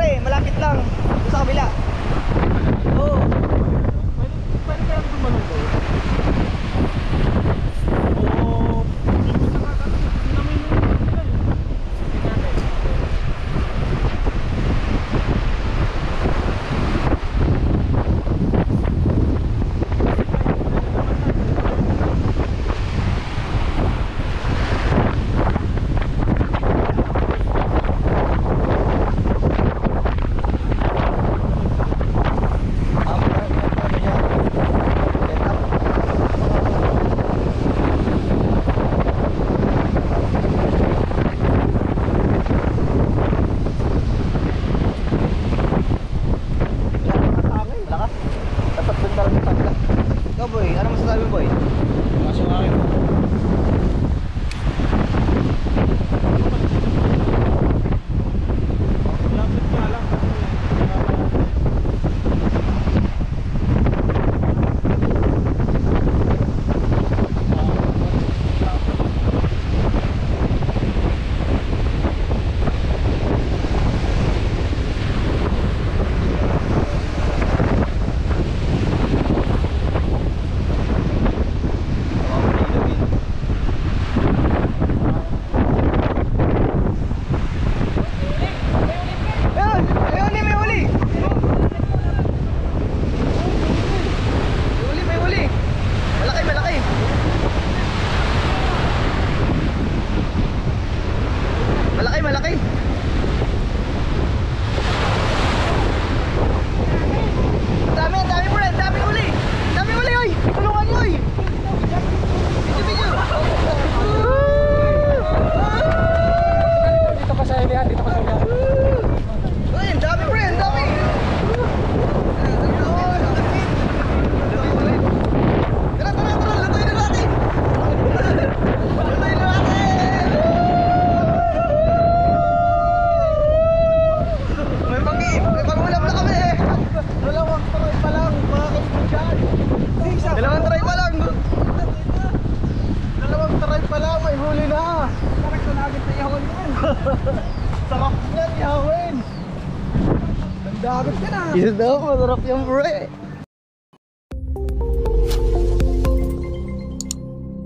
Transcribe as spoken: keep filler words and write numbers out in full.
pre, malapit lang. Doon sa kabila. Oo. Pwede, pwede kaya gumanong doon? Oo. Hindi mo nakakatawa. Hindi naman yung nila eh. Hindi natin. Boy, ano masasabi mo, boy? Masuk akin. Lapit nga lang kasi sarap yan, yawin. Nagdagat ka na. Isa daw, masarap yung pre.